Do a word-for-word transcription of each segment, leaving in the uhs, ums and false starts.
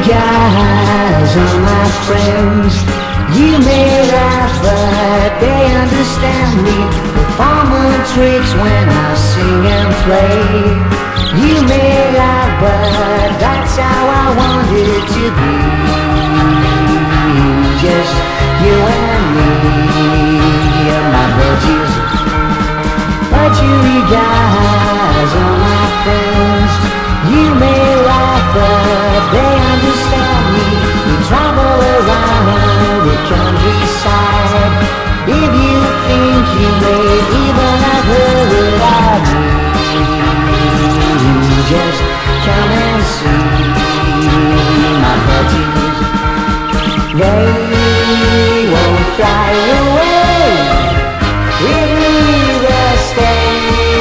guys are my friends. You may laugh, but they understand me. Perform tricks when I sing and play. You may laugh, but that's how I want it to be. Just you and me and my buddies. Budgie guys are my friends. You may laugh, but they understand me. We travel around the countryside. If you think you may even have heard of me, just come and see my buddies. They won't fly away, with me they'll stay.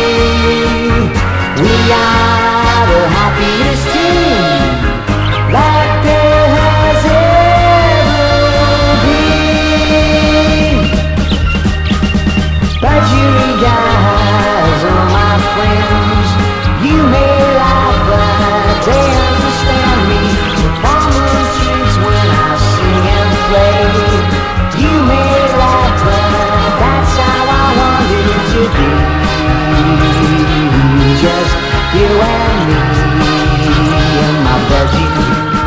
We are the happiest team that there has ever been. Budgie guys are my friends. You may laugh, but they understand me. Performing tricks when I sing and play. You may laugh, but that's how I want it to be. Just you and me and my buddies.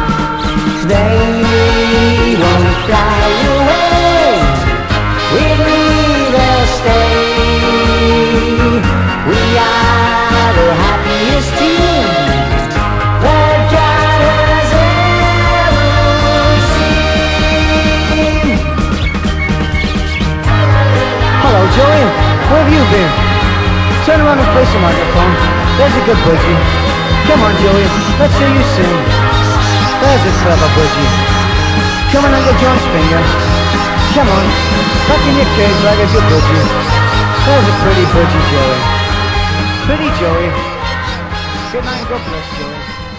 They won't fly away, with me they'll stay. We are the happiest team that God has ever seen. Hello, Joey. Where have you been? Turn around and play some microphone. There's a good budgie. Come on, Joey. Let's hear you sing. There's a clever budgie. Come on, Uncle John's finger. Come on. Back in your cage like a good budgie. There's a pretty budgie, Joey. Pretty Joey. Good night and God bless, Joey.